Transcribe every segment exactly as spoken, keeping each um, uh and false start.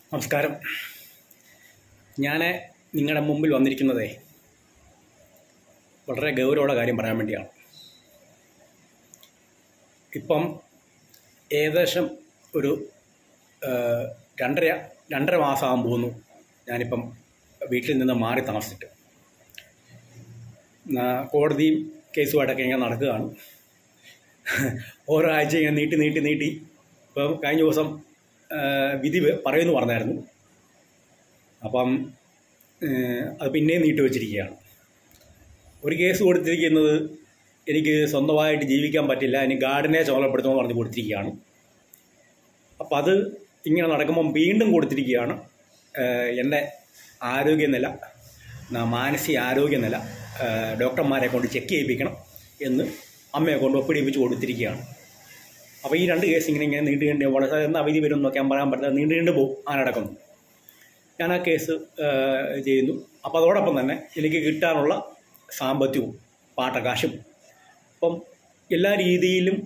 നമസ്കാരം. ഞാൻ നിങ്ങളുടെ മുമ്പിൽ വന്നിരിക്കുന്നതേ വളരെ ഗൗരവമുള്ള കാര്യം പറയാൻ വേണ്ടിയാണ്. ഇപ്പം ഏകദേശം ഒരു രണ്ടര രണ്ടര മാസമാകാൻ പോകുന്നു ഞാനിപ്പം വീട്ടിൽ നിന്ന് മാറി താമസിച്ചിട്ട്. കോടതിയും കേസുമായിട്ടൊക്കെ ഇങ്ങനെ നടക്കുകയാണ്. ഓരോ ആഴ്ച ഇങ്ങനെ നീട്ടി നീട്ടി നീട്ടി ഇപ്പം കഴിഞ്ഞ ദിവസം വിധി പറയുമെന്ന് പറഞ്ഞായിരുന്നു. അപ്പം അത് പിന്നെയും നീട്ടി വച്ചിരിക്കുകയാണ്. ഒരു കേസ് കൊടുത്തിരിക്കുന്നത് എനിക്ക് സ്വന്തമായിട്ട് ജീവിക്കാൻ പറ്റില്ല, എനിക്ക് ഗാർഡിനെ ചുമതലപ്പെടുത്തുമെന്ന് പറഞ്ഞ് കൊടുത്തിരിക്കുകയാണ്. അപ്പം അത് ഇങ്ങനെ നടക്കുമ്പം വീണ്ടും കൊടുത്തിരിക്കുകയാണ് എൻ്റെ ആരോഗ്യനില, മാനസിക ആരോഗ്യനില ഡോക്ടർമാരെ കൊണ്ട് ചെക്ക് ചെയ്യിപ്പിക്കണം എന്ന് അമ്മയെ കൊണ്ട് ഒപ്പിടിപ്പിച്ച് കൊടുത്തിരിക്കുകയാണ്. അപ്പോൾ ഈ രണ്ട് കേസ് ഇങ്ങനെ ഇങ്ങനെ നീണ്ടു നീണ്ട് വളരെ എന്താ അവധി വരും എന്നൊക്കെ ഞാൻ പറയാൻ പറ്റാതെ നീണ്ടു നീണ്ട് പോകും. ആ നടക്കുന്നു. ഞാൻ ആ കേസ് ചെയ്യുന്നു. അപ്പോൾ അതോടൊപ്പം തന്നെ എനിക്ക് കിട്ടാനുള്ള സാമ്പത്തികവും പാട്ടക്കാശും അപ്പം എല്ലാ രീതിയിലും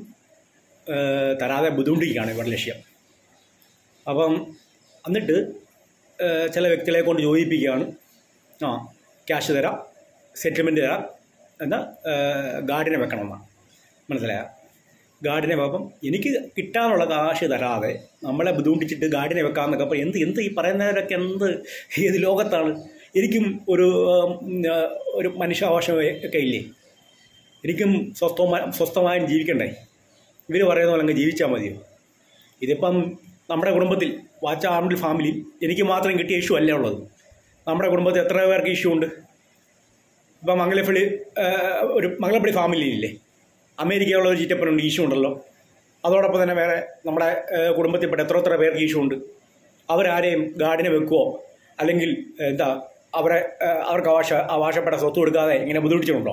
തരാതെ ബുദ്ധിമുട്ടിക്കുകയാണ് ഇവരുടെ ലക്ഷ്യം. അപ്പം എന്നിട്ട് ചില വ്യക്തികളെ കൊണ്ട് ചോദിപ്പിക്കുകയാണ്, ആ ക്യാഷ് തരാം, സെറ്റിൽമെൻറ്റ് തരാം, എന്നാൽ ഗാർഡിനെ വെക്കണമെന്നാണ്. മനസ്സിലായ ഗാർഡിനെ വെപ്പം എനിക്ക് കിട്ടാനുള്ള കാശ് തരാതെ നമ്മളെ ബുദ്ധിമുട്ടിച്ചിട്ട് ഗാർഡിനെ വെക്കാമെന്നൊക്കെ അപ്പോൾ എന്ത് എന്ത് ഈ പറയുന്നവരൊക്കെ എന്ത് ഏത് ലോകത്താണ്? എനിക്കും ഒരു ഒരു മനുഷ്യാവകാശം ഒക്കെ ഇല്ലേ? എനിക്കും സ്വസ്ഥമായി സ്വസ്ഥമായും ജീവിക്കണ്ടേ? ഇവർ പറയുന്ന പോലെ അങ്ങ് ജീവിച്ചാൽ മതിയോ? ഇതിപ്പം നമ്മുടെ കുടുംബത്തിൽ വാച്ച ആർമിൽ ഫാമിലി എനിക്ക് മാത്രം കിട്ടിയ ഇഷ്യൂ അല്ലേ ഉള്ളത്. നമ്മുടെ കുടുംബത്തിൽ എത്ര പേർക്ക് ഇഷ്യൂ ഉണ്ട്? ഇപ്പം മംഗലപ്പള്ളി ഒരു മംഗലപ്പള്ളി ഫാമിലി ഇല്ലേ? അമേരിക്കയുള്ള ഒരു ചീറ്റപ്പനുണ്ട്, ഇഷ്യൂ ഉണ്ടല്ലോ. അതോടൊപ്പം തന്നെ വേറെ നമ്മുടെ കുടുംബത്തിൽപ്പെട്ട എത്ര എത്ര പേർക്ക് ഇഷ്യൂ ഉണ്ട്. അവരാരെയും ഗാർഡിനെ വെക്കുവോ അല്ലെങ്കിൽ എന്താ അവരെ അവർക്ക് അവകാശ അവകാശപ്പെട്ട സ്വത്ത് കൊടുക്കാതെ ഇങ്ങനെ ബുദ്ധിമുട്ടിച്ചിട്ടുണ്ടോ?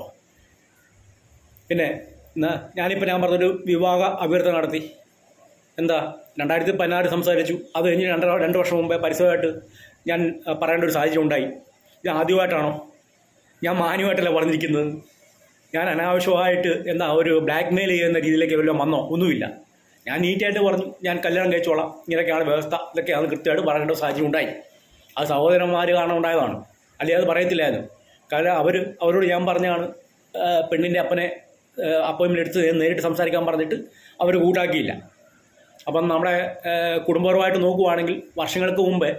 പിന്നെ എന്നാ ഞാനിപ്പോൾ ഞാൻ പറഞ്ഞൊരു വിവാഹ അഭ്യർത്ഥന നടത്തി. എന്താ രണ്ടായിരത്തി പതിനാറ് സംസാരിച്ചു. അത് കഴിഞ്ഞ് രണ്ട് രണ്ട് വർഷം മുമ്പേ പരസ്യമായിട്ട് ഞാൻ പറയേണ്ട ഒരു സാഹചര്യം ഉണ്ടായി. ഇത് ആദ്യമായിട്ടാണോ? ഞാൻ മാന്യമായിട്ടല്ല പറഞ്ഞിരിക്കുന്നത്. ഞാൻ അനാവശ്യമായിട്ട് എന്താ ഒരു ബ്ലാക്ക് മെയിൽ ചെയ്യുന്ന രീതിയിലേക്ക് വല്ലതും വന്നോ? ഒന്നുമില്ല. ഞാൻ നീറ്റായിട്ട് പറഞ്ഞു ഞാൻ കല്യാണം കഴിച്ചോളാം, ഇങ്ങനെയൊക്കെയാണ് വ്യവസ്ഥ, ഇതൊക്കെയാണ് കൃത്യമായിട്ട് പറയേണ്ട സാഹചര്യം ഉണ്ടായി. അത് സഹോദരന്മാർ കാരണം ഉണ്ടായതാണ്, അല്ലെങ്കിൽ അത് പറയത്തില്ലായിരുന്നു. കാരണം അവർ അവരോട് ഞാൻ പറഞ്ഞാണ് പെണ്ണിൻ്റെ അപ്പനെ അപ്പോയിൻമെൻ്റ് എടുത്ത് നേരിട്ട് സംസാരിക്കാൻ പറഞ്ഞിട്ട് അവർ കൂട്ടാക്കിയില്ല. അപ്പം നമ്മുടെ കുടുംബപരമായിട്ട് നോക്കുവാണെങ്കിൽ വർഷങ്ങൾക്ക് മുമ്പേ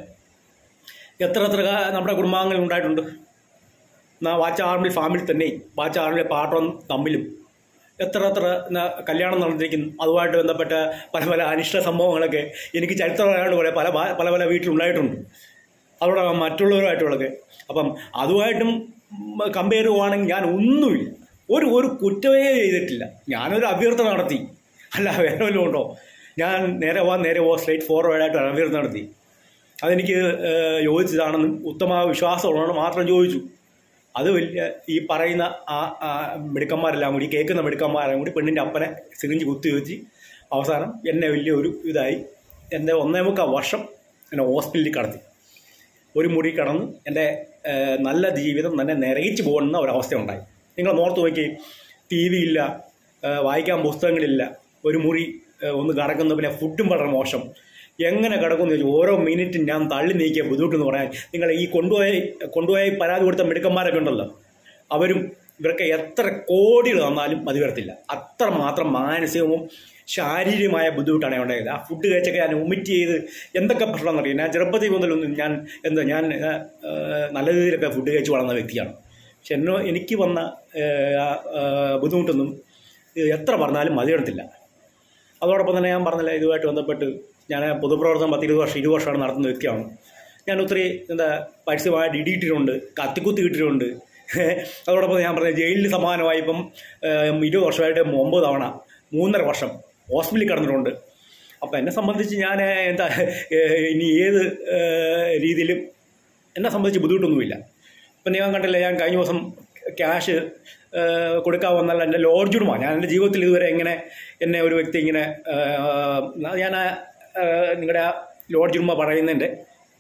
എത്ര എത്ര നമ്മുടെ കുടുംബാംഗങ്ങൾ ഉണ്ടായിട്ടുണ്ട്. എന്നാൽ വാച്ച ആർമിൽ ഫാമിൽ തന്നെ വാച്ച ആർമിലെ പാട്ടം തമ്മിലും എത്ര എത്ര കല്യാണം നടന്നിരിക്കുന്നു. അതുമായിട്ട് ബന്ധപ്പെട്ട പല പല അനിഷ്ട സംഭവങ്ങളൊക്കെ എനിക്ക് ചരിത്രമായിട്ട് പോലെ പല പല പല വീട്ടിലുണ്ടായിട്ടുണ്ട്. അവിടെ മറ്റുള്ളവരുമായിട്ടുള്ളതൊക്കെ. അപ്പം അതുമായിട്ടും കമ്പയർ ചെയ്യുവാണെങ്കിൽ ഞാൻ ഒന്നുമില്ല, ഒരു ഒരു കുറ്റമേ ചെയ്തിട്ടില്ല. ഞാനൊരു അഭ്യർത്ഥന നടത്തി, അല്ല വേറെ വല്ലതും ഉണ്ടോ? ഞാൻ നേരെ പോവാൻ നേരെ പോവാൻ സ്ട്രേറ്റ് ഫോർവേഡായിട്ട് അഭ്യർത്ഥന നടത്തി. അതെനിക്ക് യോജിച്ചതാണെന്നും ഉത്തമ വിശ്വാസമുള്ളതാണ് മാത്രം ചോദിച്ചു. അത് വലിയ ഈ പറയുന്ന ആ മിടുക്കന്മാരെല്ലാം കൂടി കേൾക്കുന്ന മിടുക്കന്മാരെല്ലാം കൂടി പെണ്ണിൻ്റെ അപ്പനെ സിറിഞ്ച് കുത്തി വെച്ച് അവസാനം എന്നെ വലിയ ഒരു ഇതായി എൻ്റെ ഒന്നേ മുക്കാൽ വർഷം എന്നെ ഹോസ്പിറ്റലിൽ കടത്തി. ഒരു മുറി കടന്ന് എൻ്റെ നല്ല ജീവിതം തന്നെ നിറയിച്ച് പോകുന്ന ഒരവസ്ഥ ഉണ്ടായി. നിങ്ങൾ നോർത്ത് നോക്കി, ടി വി ഇല്ല, വായിക്കാൻ പുസ്തകങ്ങളില്ല, ഒരു മുറി ഒന്ന് കിടക്കുന്ന, പിന്നെ ഫുഡും വളരെ മോശം. എങ്ങനെ കിടക്കുമെന്ന് ചോദിച്ചു. ഓരോ മിനിറ്റും ഞാൻ തള്ളി നീക്കിയ ബുദ്ധിമുട്ടെന്ന് പറയാൻ നിങ്ങൾ ഈ കൊണ്ടുപോയി കൊണ്ടുപോയി പരാതി കൊടുത്ത മിടുക്കന്മാരൊക്കെ ഉണ്ടല്ലോ, അവരും ഇവർക്ക് എത്ര കോടികൾ തന്നാലും മതി വരത്തില്ല. അത്ര മാത്രം മാനസികവും ശാരീരികമായ ബുദ്ധിമുട്ടാണ് ഉണ്ടായത്. ആ ഫുഡ് കഴിച്ചൊക്കെ ഞാൻ വൊമിറ്റ് ചെയ്ത് എന്തൊക്കെ പ്രശ്നമെന്ന് അറിയാം. ഞാൻ ചെറുപ്പത്തിൽ മുതലൊന്നും ഞാൻ എന്താ ഞാൻ നല്ല രീതിയിലൊക്കെ ഫുഡ് കഴിച്ച് വളർന്ന വ്യക്തിയാണ്. പക്ഷെ എന്നോ എനിക്ക് വന്ന ബുദ്ധിമുട്ടൊന്നും എത്ര പറഞ്ഞാലും മതി വരത്തില്ല. അതോടൊപ്പം തന്നെ ഞാൻ പറഞ്ഞില്ല, ഇതുമായിട്ട് ബന്ധപ്പെട്ട് ഞാൻ പൊതുപ്രവർത്തനം പത്ത് ഇരുപത് വർഷം ഇരുപത് വർഷമാണ് നടത്തുന്ന വ്യക്തിയാണ്. ഞാൻ ഒത്തിരി എന്താ പരസ്യമായിട്ട് ഇടിയിട്ടിട്ടുണ്ട്, കത്തിക്കുത്തി ഇട്ടിട്ടുണ്ട്. അതോടൊപ്പം ഞാൻ പറഞ്ഞ ജയിലിൽ സമാനമായി ഇപ്പം ഇരുപത് വർഷമായിട്ട് ഒമ്പത് തവണ മൂന്നര വർഷം ഹോസ്പിറ്റലിൽ കിടന്നിട്ടുണ്ട്. അപ്പം എന്നെ സംബന്ധിച്ച് ഞാൻ എന്താ ഇനി ഏത് രീതിയിലും എന്നെ സംബന്ധിച്ച് ബുദ്ധിമുട്ടൊന്നുമില്ല. ഇപ്പം ഞാൻ കണ്ടില്ല, ഞാൻ കഴിഞ്ഞ ദിവസം ക്യാഷ് കൊടുക്കാൻ വന്നാൽ എൻ്റെ ലോഡ്ജുടുമാണ്. ഞാൻ എൻ്റെ ജീവിതത്തിൽ ഇതുവരെ എങ്ങനെ എന്നെ ഒരു വ്യക്തി ഇങ്ങനെ ഞാൻ നിങ്ങളുടെ ലോഡ്ജുടുമ പറയുന്നതിൻ്റെ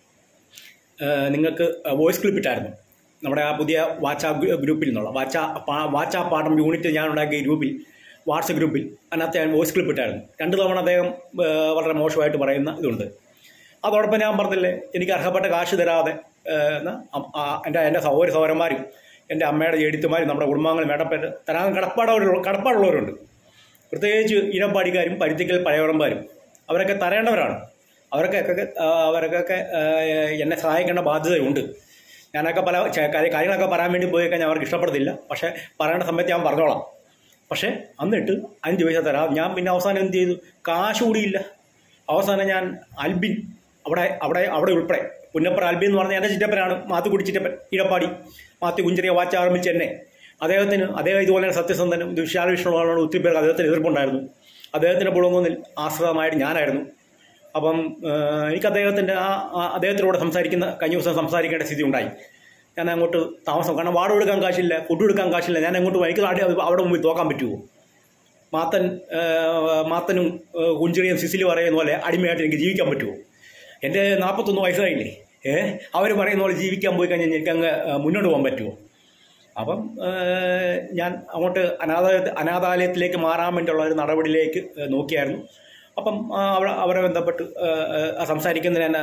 നിങ്ങൾക്ക് വോയിസ് ക്ലിപ്പ് ഇട്ടായിരുന്നു നമ്മുടെ ആ പുതിയ വാട്സാ ഗ്രൂപ്പിൽ നിന്നുള്ള വാട്സാ വാട്സാ പാഠം യൂണിറ്റ് ഞാൻ ഉണ്ടാക്കിയ ഗ്രൂപ്പിൽ വാട്സപ്പ് ഗ്രൂപ്പിൽ അതിനകത്ത് ഞാൻ വോയിസ് ക്ലിപ്പ് ഇട്ടായിരുന്നു. രണ്ട് തവണ അദ്ദേഹം വളരെ മോശമായിട്ട് പറയുന്ന ഇതുണ്ട്. അതോടൊപ്പം ഞാൻ പറഞ്ഞില്ലേ എനിക്ക് അർഹപ്പെട്ട കാശ് തരാതെ എൻ്റെ എൻ്റെ സഹോദര സഹോദരന്മാരും എൻ്റെ അമ്മയുടെ എഴുത്തുമാരും നമ്മുടെ കുടുംബാംഗങ്ങളും വേണ്ടപ്പെട്ട തരാൻ കടപ്പാടുള്ള കടപ്പാടുള്ളവരുണ്ട്. പ്രത്യേകിച്ച് ഇനപ്പാടിക്കാരും പരുത്തിക്കൽ പഴയവറന്മാരും അവരൊക്കെ തരേണ്ടവരാണ്. അവരൊക്കെ അവർക്കൊക്കെ എന്നെ സഹായിക്കേണ്ട ബാധ്യതയുണ്ട്. ഞാനൊക്കെ പല കാര്യങ്ങളൊക്കെ പറയാൻ വേണ്ടി പോയി കഴിഞ്ഞാൽ അവർക്ക് ഇഷ്ടപ്പെടത്തില്ല. പക്ഷേ പറയേണ്ട സമയത്ത് ഞാൻ പറഞ്ഞോളാം. പക്ഷേ അന്നിട്ട് അഞ്ച് പൈസ തരാം. ഞാൻ പിന്നെ അവസാനം എന്ത് ചെയ്തു? കാശ് കൂടിയില്ല. അവസാനം ഞാൻ ആൽബിൻ അവിടെ അവിടെ അവിടെ ഉൾപ്പെടെ പുന്നപ്പുറ ആൽബിൻ എന്ന് പറഞ്ഞാൽ എൻ്റെ ചിറ്റപ്പനാണ്. മാത്തുക്കുടി ചിറ്റപ്പൻ ഇടപ്പാടി മാത്യു കുഞ്ചിറിയ വാച്ചാർമിച്ച് എന്നെ അദ്ദേഹത്തിന് അദ്ദേഹം ഇതുപോലെ സത്യസന്ധനും വിശാല വിഷ്ണുവാണ്. ഒത്തിരി പേർക്ക് അദ്ദേഹത്തിന് എതിർപ്പുണ്ടായിരുന്നു. അദ്ദേഹത്തിൻ്റെ പുളങ്ങുന്നിൽ ആശ്രിതമായിട്ട് ഞാനായിരുന്നു. അപ്പം എനിക്ക് അദ്ദേഹത്തിൻ്റെ ആ അദ്ദേഹത്തിലൂടെ സംസാരിക്കുന്ന കഴിഞ്ഞ ദിവസം സംസാരിക്കേണ്ട സ്ഥിതി ഉണ്ടായി. ഞാൻ അങ്ങോട്ട് താമസം കാരണം വാടക കൊടുക്കാൻ കാശില്ല, ഫുഡ് കൊടുക്കാൻ കാശില്ല. ഞാൻ അങ്ങോട്ട് എനിക്ക് അവിടെ മുമ്പിൽ തോക്കാൻ പറ്റുമോ? മാത്തൻ മാത്തനും കുഞ്ചിറിയും സിസിലി പറയുന്ന പോലെ അടിമയായിട്ട് എനിക്ക് ജീവിക്കാൻ പറ്റുമോ? എൻ്റെ നാൽപ്പത്തൊന്ന് വയസ്സായില്ലേ, ഏഹ് അവർ പറയുന്ന പോലെ ജീവിക്കാൻ പോയി കഴിഞ്ഞാൽ എനിക്ക് അങ്ങ് മുന്നോട്ട് പോകാൻ പറ്റുമോ? അപ്പം ഞാൻ അങ്ങോട്ട് അനാഥാലയ അനാഥാലയത്തിലേക്ക് മാറാൻ വേണ്ടിയുള്ള ഒരു നടപടിയിലേക്ക് നോക്കിയായിരുന്നു. അപ്പം അവിടെ അവരെ ബന്ധപ്പെട്ട് സംസാരിക്കുന്നതിന് തന്നെ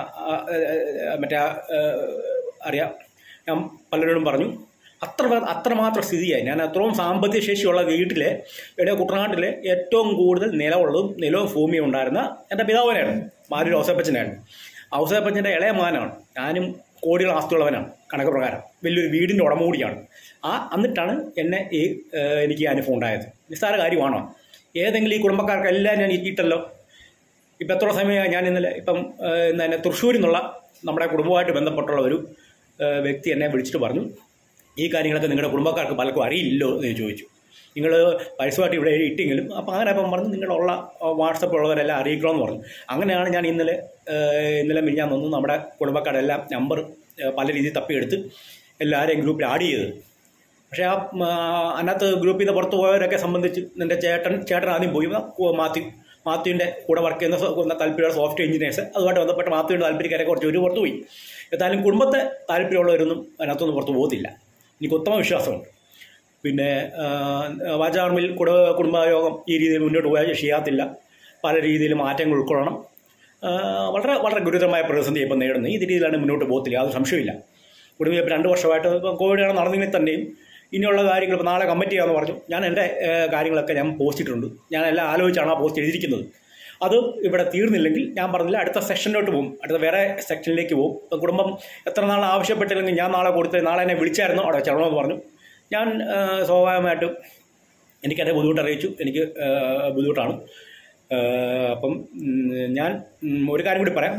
മറ്റേ അറിയാം ഞാൻ പലരോടും പറഞ്ഞു. അത്ര അത്രമാത്രം സ്ഥിതിയായി. ഞാൻ അത്രയും സാമ്പത്തിക ശേഷിയുള്ള വീട്ടിലെ ഇവിടെ കുട്ടനാട്ടിലെ ഏറ്റവും കൂടുതൽ നിലമുള്ളതും നിലവും ഭൂമിയും ഉണ്ടായിരുന്ന എൻ്റെ പിതാവിനായിരുന്നു. മാരൂർ ഔസേപ്പച്ചനായിരുന്നു. ഔസേപ്പച്ചൻ്റെ ഇളയ മകനാണ്. ഞാനും കോടികൾ ആസ്തിയുള്ളവനാണ് കണക്ക് പ്രകാരം. വലിയൊരു വീടിൻ്റെ ഉടമ കൂടിയാണ്. ആ എന്നിട്ടാണ് എന്നെ ഈ എനിക്ക് ഈ അനുഭവം ഉണ്ടായത്. നിസ്സാര കാര്യമാണോ? ഏതെങ്കിലും ഈ കുടുംബക്കാർക്കെല്ലാം ഞാൻ ഇട്ടല്ലോ. ഇപ്പം എത്ര സമയമായി ഞാൻ ഇന്നലെ ഇപ്പം ഇന്ന് തൃശ്ശൂരിൽ നിന്നുള്ള നമ്മുടെ കുടുംബമായിട്ട് ബന്ധപ്പെട്ടുള്ള ഒരു വ്യക്തി എന്നെ വിളിച്ചിട്ട് പറഞ്ഞു, ഈ കാര്യങ്ങളൊക്കെ നിങ്ങളുടെ കുടുംബക്കാർക്ക് പലർക്കും അറിയില്ലല്ലോ എന്ന് ചോദിച്ചു. നിങ്ങൾ പരസ്യമായിട്ട് ഇവിടെ ഇട്ടെങ്കിലും അപ്പം അങ്ങനെ അപ്പം പറഞ്ഞു നിങ്ങളുള്ള വാട്സപ്പ് ഉള്ളവരെല്ലാം അറിയിക്കണമെന്ന് പറഞ്ഞു. അങ്ങനെയാണ് ഞാൻ ഇന്നലെ ഇന്നലെ മിനിഞ്ഞാൻ വന്നു നമ്മുടെ കുടുംബക്കാരെല്ലാം നമ്പർ പല രീതിയിൽ തപ്പിയെടുത്ത് എല്ലാവരെയും ഗ്രൂപ്പിൽ ആഡ് ചെയ്തത്. പക്ഷേ ആ അതിനകത്ത് ഗ്രൂപ്പിൽ നിന്ന് പുറത്ത് പോയവരൊക്കെ സംബന്ധിച്ച് എൻ്റെ ചേട്ടൻ ചേട്ടൻ ആദ്യം പോയി മാത്യു മാത്യുവിൻ്റെ കൂടെ വർക്ക് ചെയ്യുന്ന താല്പര്യമുള്ള സോഫ്റ്റ്വെയർ എഞ്ചിനീയേഴ്സ് അതുമായിട്ട് ബന്ധപ്പെട്ട മാത്യുവിൻ്റെ താല്പര്യക്കാരെ കുറച്ച് ഒരു പുറത്ത് പോയി. എന്നാലും കുടുംബത്തെ താല്പര്യമുള്ളവരൊന്നും അതിനകത്തൊന്നും പുറത്ത് പോകത്തില്ല. എനിക്ക് ഉത്തമ വിശ്വാസമുണ്ട്. പിന്നെ വാചാർമിൽ കുട കുടുംബയോഗം ഈ രീതിയിൽ മുന്നോട്ട് പോയാൽ ചെയ്യാത്തില്ല. പല രീതിയിൽ മാറ്റങ്ങൾ ഉൾക്കൊള്ളണം. വളരെ വളരെ ഗുരുതരമായ പ്രതിസന്ധി ഇപ്പം നേടുന്നത്. ഈ രീതിയിലാണ് മുന്നോട്ട് പോകത്തില്ല, അത് സംശയമില്ല. കുടുംബം ഇപ്പോൾ രണ്ട് വർഷമായിട്ട് ഇപ്പം കോവിഡാണ് നടന്നെങ്കിൽ തന്നെയും ഇനിയുള്ള കാര്യങ്ങൾ ഇപ്പോൾ നാളെ കമ്മിറ്റ് ചെയ്യാമെന്ന് പറഞ്ഞു. ഞാൻ എൻ്റെ കാര്യങ്ങളൊക്കെ ഞാൻ പോസ്റ്റ് ഇട്ടിട്ടുണ്ട്. ഞാൻ എല്ലാം ആലോചിച്ചാണ് ആ പോസ്റ്റ് എഴുതിയിരിക്കുന്നത്. അത് ഇവിടെ തീർന്നില്ലെങ്കിൽ ഞാൻ പറഞ്ഞില്ല അടുത്ത സെക്ഷനിലോട്ട് പോകും, അടുത്ത വേറെ സെക്ഷനിലേക്ക് പോകും. ഇപ്പം കുടുംബം എത്ര നാൾ ആവശ്യപ്പെട്ടില്ലെങ്കിൽ ഞാൻ നാളെ കൊടുത്ത് നാളെ എന്നെ വിളിച്ചായിരുന്നു അവിടെ ചെല്ലണമെന്ന് പറഞ്ഞു. ഞാൻ സ്വാഭാവികമായിട്ടും എനിക്കെൻ്റെ ബുദ്ധിമുട്ട് അറിയിച്ചു. എനിക്ക് ബുദ്ധിമുട്ടാണ്. അപ്പം ഞാൻ ഒരു കാര്യം കൂടി പറയാം.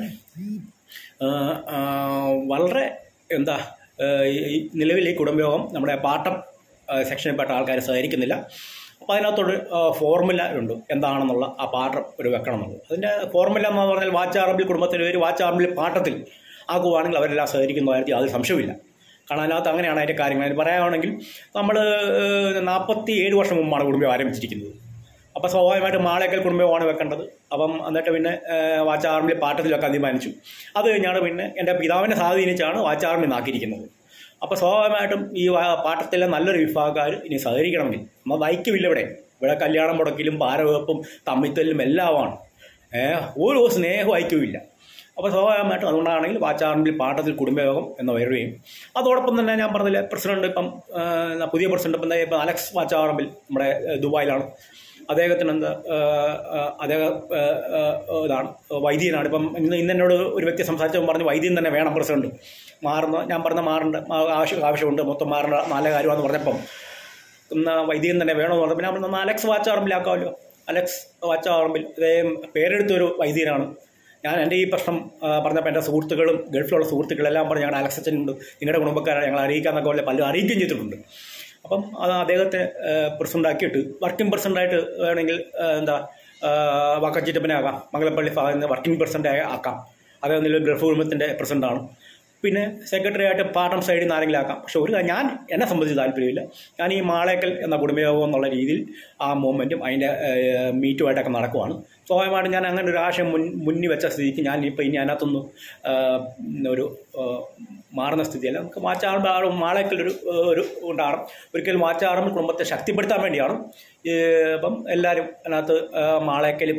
വളരെ എന്താ നിലവിൽ ഈ കുടുംബയോഗം നമ്മുടെ പാട്ടം സെക്ഷനിൽപ്പെട്ട ആൾക്കാർ സഹകരിക്കുന്നില്ല. അപ്പോൾ അതിനകത്തൊരു ഫോർമുല ഉണ്ട് എന്താണെന്നുള്ള ആ പാട്ടം ഒരു വെക്കണം എന്നുള്ളത്. അതിൻ്റെ ഫോർമുല എന്ന് പറഞ്ഞാൽ വാച്ചാറമ്പിൽ കുടുംബത്തിൻ്റെ പേര് വാച്ചാറമ്പിൽ പാട്ടത്തിൽ ആക്കുവാണെങ്കിൽ അവരെല്ലാം സഹകരിക്കുന്നതായിട്ട് യാതൊരു സംശയമില്ല. കാരണം അതിനകത്ത് അങ്ങനെയാണ് അതിൻ്റെ കാര്യങ്ങൾ. അതിന് പറയുകയാണെങ്കിൽ നമ്മൾ നാൽപ്പത്തി ഏഴ് വർഷം മുമ്പാണ് കുടുംബം ആരംഭിച്ചിരിക്കുന്നത്. അപ്പോൾ സ്വാഭാവികമായിട്ട് മാളേക്കൽ കുടുംബമാണ് വെക്കേണ്ടത്. അപ്പം എന്നിട്ട് പിന്നെ വാച്ചാറമ്പിൽ പാട്ടത്തിലൊക്കെ തീരുമാനിച്ചു. അത് കഴിഞ്ഞാണ് പിന്നെ എൻ്റെ പിതാവിനെ സ്വാധീനിച്ചാണ് വാച്ചാറമ്പിൽ നാക്കിയിരിക്കുന്നത്. അപ്പോൾ സ്വാഭാവികമായിട്ടും ഈ പാട്ടത്തിലെ നല്ലൊരു വിഭാഗക്കാർ ഇനി സഹകരിക്കണമെങ്കിൽ നമ്മൾ വൈക്കുമില്ല. ഇവിടെ ഇവിടെ കല്യാണം മുടക്കിലും പാരവെപ്പും തമ്മിത്തല്ലും എല്ലാമാണ്. ഒരു സ്നേഹവും ഐക്യവുമില്ല. അപ്പോൾ സ്വാഭാവികമായിട്ടും അതുകൊണ്ടാണെങ്കിൽ വാച്ചാറമ്പിൽ പാട്ടത്തിൽ കുടുംബയോഗം എന്ന് വരികയും അതോടൊപ്പം തന്നെ ഞാൻ പറഞ്ഞില്ല പ്രസിഡന്റ് ഇപ്പം പുതിയ പ്രസിഡന്റ് ഇപ്പം ഇപ്പം അലക്സ് വാച്ചാറമ്പിൽ നമ്മുടെ ദുബായിലാണ്. അദ്ദേഹത്തിന് എന്താ അദ്ദേഹം ഇതാണ് വൈദ്യനാണ്. ഇപ്പം ഇന്ന് ഇന്ന് എന്നോട് ഒരു വ്യക്തി സംസാരിച്ചപ്പോൾ പറഞ്ഞു വൈദ്യൻ തന്നെ വേണം പ്രസിഡന്റ് മാറുന്ന. ഞാൻ പറഞ്ഞ മാറേണ്ട ആവശ്യം ആവശ്യമുണ്ട് മൊത്തം മാറേണ്ട നല്ല കാര്യമാണെന്ന് പറഞ്ഞപ്പം ഇന്ന് വൈദ്യൻ തന്നെ വേണമെന്ന് പറഞ്ഞപ്പോൾ ഞാൻ പറഞ്ഞ അലക്സ് വാച്ചാറമ്പിലാക്കാമല്ലോ. അലക്സ് വാച്ചാറമ്പിൽ അദ്ദേഹം പേരെടുത്തൊരു വൈദ്യനാണ്. ഞാൻ എൻ്റെ ഈ പ്രശ്നം പറഞ്ഞപ്പോൾ എൻ്റെ സുഹൃത്തുക്കളും ഗൾഫിലുള്ള സുഹൃത്തുക്കളെല്ലാം പറഞ്ഞ് ഞങ്ങളുടെ അലക്സ് അച്ഛനുണ്ട്, നിങ്ങളുടെ കുടുംബക്കാരെ ഞങ്ങൾ അറിയിക്കാമെന്നൊക്കെ പോലെ പലരും അറിയിക്കുകയും ചെയ്തിട്ടുണ്ട്. അപ്പം അത് അദ്ദേഹത്തെ പ്രസിഡൻ്റാക്കിയിട്ട് വർക്കിംഗ് പ്രസിഡൻ്റായിട്ട് വേണമെങ്കിൽ എന്താ വാക്കച്ചിറ്റപ്പനെ ആക്കാം. മംഗലപ്പള്ളി ഭാഗത്ത് വർക്കിംഗ് പ്രസിഡൻ്റ് ആക്കാം. അദ്ദേഹം നിലവിൽ ഗൾഫ് കുടുംബത്തിൻ്റെ പ്രസിഡൻ്റാണ്. പിന്നെ സെക്രട്ടറി ആയിട്ട് പാട്ടം സൈഡിൽ നിന്ന് ആരെങ്കിലും ആക്കാം. പക്ഷെ ഒരു ഞാൻ എന്നെ സംബന്ധിച്ച് താല്പര്യമില്ല. ഞാൻ ഈ മാളേക്കൽ എന്ന കുടുംബയോഗം എന്നുള്ള രീതിയിൽ ആ മൂവ്മെൻറ്റും അതിൻ്റെ മീറ്റുമായിട്ടൊക്കെ നടക്കുവാണ്. സ്വാഭാവികമായിട്ടും ഞാൻ അങ്ങനെ ഒരു ആശയം മുൻ മുന്നിൽ വെച്ച സ്ഥിതിക്ക് ഞാൻ ഇപ്പോൾ ഇനി അതിനകത്തൊന്നും ഒരു മാറുന്ന സ്ഥിതിയല്ല. നമുക്ക് വാച്ചാറും മാളേക്കലൊരു ഒരു ഉണ്ടാകും. ഒരിക്കലും വാച്ചാറും കുടുംബത്തെ ശക്തിപ്പെടുത്താൻ വേണ്ടിയാണ്. അപ്പം എല്ലാവരും അതിനകത്ത് മാളേക്കലും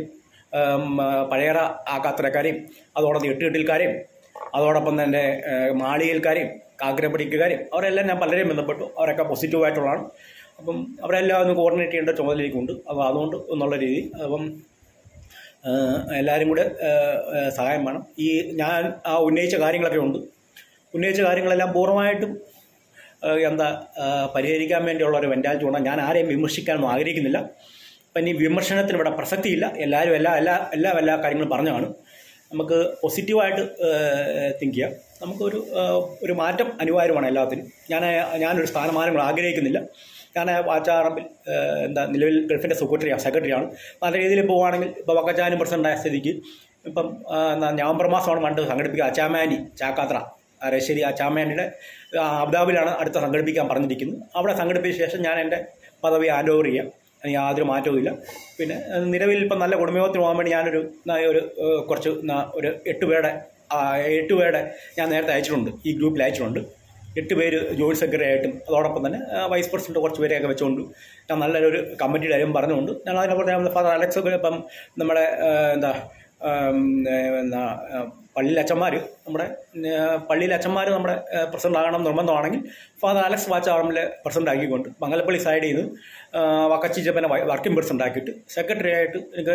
പഴയറ ആക്കാത്തരക്കാരെയും അതോടൊപ്പം എട്ടുകെട്ടിൽക്കാരെയും അതോടൊപ്പം തന്നെ മാളികൽക്കാരെയും കാക്കരപ്പടിക്കാരെയും അവരെല്ലാം ഞാൻ പലരെയും ബന്ധപ്പെട്ടു. അവരൊക്കെ പോസിറ്റീവായിട്ടുള്ളതാണ്. അപ്പം അവരെല്ലാം ഒന്ന് കോർഡിനേറ്റ് ചെയ്യേണ്ട ചുമതലയ്ക്കുണ്ട്. അപ്പോൾ അതുകൊണ്ട് എന്നുള്ള രീതി അപ്പം എല്ലാവരും കൂടെ സഹായം വേണം. ഈ ഞാൻ ആ ഉന്നയിച്ച കാര്യങ്ങളൊക്കെ ഉണ്ട്. ഉന്നയിച്ച കാര്യങ്ങളെല്ലാം പൂർണ്ണമായിട്ടും എന്താ പരിഹരിക്കാൻ വേണ്ടിയുള്ള ഒരു മെൻറ്റാലിറ്റി ഉണ്ട്. ഞാൻ ആരെയും വിമർശിക്കാനൊന്നും ആഗ്രഹിക്കുന്നില്ല. അപ്പം ഇനി വിമർശനത്തിന് ഇവിടെ പ്രസക്തിയില്ല. എല്ലാവരും എല്ലാ എല്ലാ എല്ലാ എല്ലാ കാര്യങ്ങളും പറഞ്ഞാണ്. നമുക്ക് പോസിറ്റീവായിട്ട് തിങ്ക് ചെയ്യാം. നമുക്കൊരു ഒരു മാറ്റം അനിവാര്യമാണ് എല്ലാത്തിനും. ഞാൻ ഞാനൊരു സ്ഥാനമാനങ്ങൾ ആഗ്രഹിക്കുന്നില്ല. ഞാൻ വാച്ചാറമ്പിൽ എന്താ നിലവിൽ ഗൾഫിൻ്റെ സെക്രട്ടറിയാണ് സെക്രട്ടറിയാണ് നല്ല രീതിയിൽ പോവുകയാണെങ്കിൽ ഇപ്പോൾ വക്കച്ചാനും പ്രസിഡൻ്റായ സ്ഥിതിക്ക് ഇപ്പം നവംബർ മാസമാണ് പണ്ട് സംഘടിപ്പിക്കുക അച്ചാമാനി ചാക്കാത്ര രശ്ശേരി അച്ചാമാനിയുടെ അബുദാബിയിലാണ് അടുത്ത സംഘടിപ്പിക്കാൻ പറഞ്ഞിരിക്കുന്നത്. അവിടെ സംഘടിപ്പിച്ച ശേഷം ഞാൻ എൻ്റെ പദവി ഹാൻഡ് ഓവർ ചെയ്യാം. യാതൊരു മാറ്റവുമില്ല. പിന്നെ നിലവിൽ ഇപ്പം നല്ല കുടുംബയോഗത്തിന് പോകാൻ വേണ്ടി ഞാനൊരു ഒരു കുറച്ച് ഒരു എട്ട് പേരുടെ എട്ട് പേരുടെ ഞാൻ നേരത്തെ അയച്ചിട്ടുണ്ട്. ഈ ഗ്രൂപ്പിൽ അയച്ചിട്ടുണ്ട്. എട്ട് പേര് ജോയിൻറ്റ് സെക്രട്ടറി ആയിട്ടും അതോടൊപ്പം തന്നെ വൈസ് പ്രസിഡന്റ് കുറച്ച് പേരെയൊക്കെ വെച്ചുകൊണ്ട് ഞാൻ നല്ലൊരു കമ്മിറ്റിയുടെ കാര്യം പറഞ്ഞുകൊണ്ട് ഞാൻ അതിനെക്കുറിച്ച് ഫാദർ അലക്സ് ഇപ്പം നമ്മുടെ എന്താ എന്താ പള്ളിയിലെ അച്ഛന്മാർ നമ്മുടെ പള്ളിയിലെ അച്ഛന്മാർ നമ്മുടെ പ്രസിഡന്റ് ആകണം നിർബന്ധമാണെങ്കിൽ ഫാദർ അലക്സ് വാച്ചാറമ്പിലെ പ്രസിഡന്റ് ആക്കിക്കൊണ്ട് മംഗലപ്പള്ളി സൈഡിൽ നിന്ന് വക്കച്ചിച്ചപ്പനെ വർക്കിംഗ് പ്രസിഡന്റ് ആക്കിയിട്ട് സെക്രട്ടറി ആയിട്ട് എനിക്ക്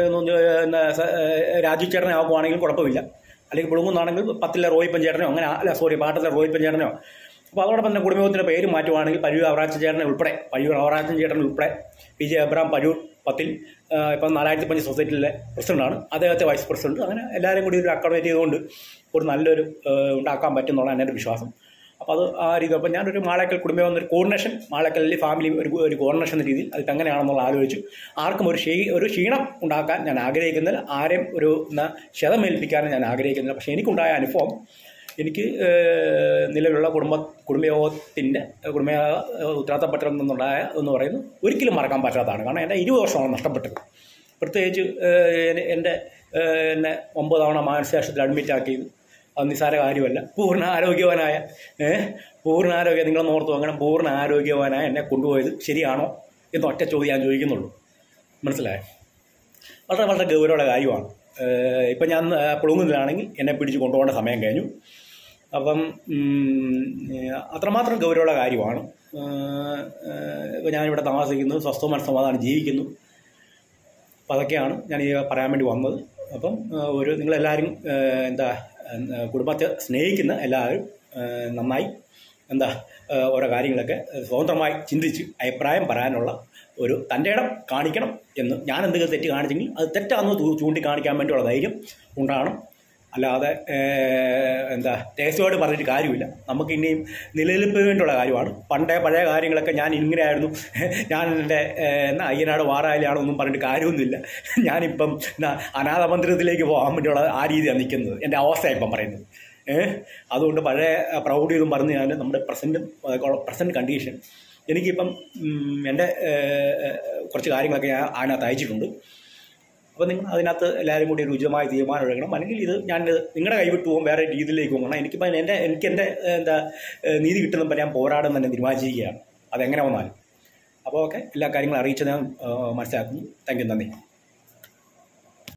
രാജീവ് ചേട്ടനെ ആകുവാണെങ്കിൽ കുഴപ്പമില്ല. അല്ലെങ്കിൽ പുളുങ്ങുന്നാണെങ്കിൽ പത്തിലെ റോയിപ്പൻ ചേട്ടനോ അങ്ങനെ അല്ല സോറി പാട്ടത്തിലെ റോയിപ്പൻ ചേട്ടനോ. അപ്പോൾ അതോടൊപ്പം തന്നെ കുടുംബത്തിൻ്റെ പേര് മാറ്റുവാണെങ്കിൽ പയ്യൂർ അവറാച്ചൻ ചേട്ടനെ ഉൾപ്പെടെ പയ്യൂർ അവറാച്ചൻ ചേട്ടൻ ഉൾപ്പെടെ പി ജെ അബ്രാം പയ്യൂർ പത്തിൽ ഇപ്പം നാലായിരത്തി പഞ്ച് സൊസൈറ്റിയിലെ പ്രസിഡന്റാണ്. അദ്ദേഹത്തെ വൈസ് പ്രസിഡന്റ്. അങ്ങനെ എല്ലാവരും കൂടി ഒരു അക്കോമഡേറ്റ് ചെയ്തുകൊണ്ട് ഒരു നല്ലൊരു ഉണ്ടാക്കാൻ പറ്റുമെന്നുള്ള എൻ്റെ ഒരു വിശ്വാസം. അപ്പോൾ അത് ആ രീതി. അപ്പോൾ ഞാനൊരു മാളേക്കൽ കുടുംബം എന്നൊരു കോർഡിനേഷൻ മാളേക്കലിൽ ഫാമിലി ഒരു ഒരു കോർഡിനേഷൻ എന്ന രീതിയിൽ അതിപ്പോൾ എങ്ങനെയാണെന്നുള്ള ആലോചിച്ചു. ആർക്കും ഒരു ക്ഷീ ഒരു ക്ഷീണം ഉണ്ടാക്കാൻ ഞാൻ ആഗ്രഹിക്കുന്നില്ല. ആരെയും ഒരു ക്ഷതമേൽപ്പിക്കാനും ഞാൻ ആഗ്രഹിക്കുന്നില്ല. പക്ഷേ എനിക്കുണ്ടായ അനുഭവം എനിക്ക് നിലവിലുള്ള കുടുംബ കുടുംബയോഗത്തിൻ്റെ കുടുംബ ഉത്തരവാദിത്തപ്പെട്ടതിൽ നിന്നുണ്ടായ എന്ന് പറയുന്നത് ഒരിക്കലും മറക്കാൻ പറ്റാത്തതാണ്. കാരണം എൻ്റെ ഇരുപത് വർഷമാണ് നഷ്ടപ്പെട്ടത്. പ്രത്യേകിച്ച് എൻ്റെ എന്നെ ഒമ്പത് തവണ മാനസികാശുപത്രിയിൽ അഡ്മിറ്റ് ആക്കിയത് അത് നിസ്സാര കാര്യമല്ല. പൂർണ്ണ ആരോഗ്യവാനായ പൂർണ്ണ ആരോഗ്യം നിങ്ങൾ ഓർത്തു അങ്ങനെ പൂർണ്ണ ആരോഗ്യവാനായ എന്നെ കൊണ്ടുപോയത് ശരിയാണോ എന്ന് ഒറ്റ ചോദ്യം ഞാൻ ചോദിക്കുന്നുള്ളൂ. മനസ്സിലായോ? വളരെ വളരെ ഗൗരവമുള്ള കാര്യമാണ്. ഇപ്പം ഞാൻ പുളുങ്ങുന്നതിലാണെങ്കിൽ എന്നെ പിടിച്ച് കൊണ്ടുപോകേണ്ട സമയം കഴിഞ്ഞു. അപ്പം അത്രമാത്രം ഗൗരവമുള്ള കാര്യമാണ്. ഇപ്പം ഞാനിവിടെ താമസിക്കുന്നു, സ്വസ്ഥവും മനസ്സമാധാനം ജീവിക്കുന്നു. അപ്പം അതൊക്കെയാണ് ഞാൻ ഈ പറയാൻ വേണ്ടി വന്നത്. അപ്പം ഒരു നിങ്ങളെല്ലാവരും എന്താ കുടുംബത്തെ സ്നേഹിക്കുന്ന എല്ലാവരും നന്നായി എന്താ ഓരോ കാര്യങ്ങളൊക്കെ സ്വതന്ത്രമായി ചിന്തിച്ച് അഭിപ്രായം പറയാനുള്ള ഒരു തൻ്റെ ഇടം കാണിക്കണം എന്ന് ഞാൻ എന്തെങ്കിലും തെറ്റ് കാണിച്ചെങ്കിൽ അത് തെറ്റാണെന്ന് ചൂണ്ടിക്കാണിക്കാൻ വേണ്ടിയുള്ള ധൈര്യം ഉണ്ടാകണം. അല്ലാതെ എന്താ രഹസ്യമായിട്ട് പറഞ്ഞിട്ട് കാര്യമില്ല. നമുക്ക് ഇനിയും നിലനിൽപ്പിന് വേണ്ടിയുള്ള കാര്യമാണ്. പണ്ടേ പഴയ കാര്യങ്ങളൊക്കെ ഞാൻ ഇങ്ങനെയായിരുന്നു, ഞാൻ എൻ്റെ എന്നാ അയ്യനാട് വാറായാലാണോ ഒന്നും പറഞ്ഞിട്ട് കാര്യമൊന്നുമില്ല. ഞാനിപ്പം എന്നാ അനാഥ മന്ദിരത്തിലേക്ക് പോകാൻ വേണ്ടിയുള്ള ആ രീതിയാണ് നിൽക്കുന്നത്. എൻ്റെ അവസ്ഥയാണ് ഇപ്പം പറയുന്നത്. അതുകൊണ്ട് പഴയ പ്രൗഢിയൊന്നും പറഞ്ഞ് ഞാൻ നമ്മുടെ പ്രസൻറ്റ് പ്രസൻറ്റ് കണ്ടീഷൻ എനിക്കിപ്പം എൻ്റെ കുറച്ച് കാര്യങ്ങളൊക്കെ ഞാൻ അതിനകത്ത് അയച്ചിട്ടുണ്ട്. അപ്പോൾ നിങ്ങൾ അതിനകത്ത് എല്ലാവരും കൂടി ഒരു ഉചിതമായ തീരുമാനം എടുക്കണം. അല്ലെങ്കിൽ ഇത് ഞാൻ നിങ്ങളുടെ കൈവിട്ട് പോകും, വേറെ രീതിയിലേക്ക് പോകണം. എനിക്കിപ്പോൾ എൻ്റെ എനിക്ക് എൻ്റെ എന്താ നീതി കിട്ടുന്നപ്പോൾ ഞാൻ പോരാടും തന്നെ തീരുമാനിച്ചിരിക്കുകയാണ്. അതെങ്ങനെ വന്നാലും. അപ്പോൾ ഓക്കെ, എല്ലാ കാര്യങ്ങളും അറിയിച്ചത് ഞാൻ മനസ്സിലാക്കുന്നു. താങ്ക് യു, നന്ദി.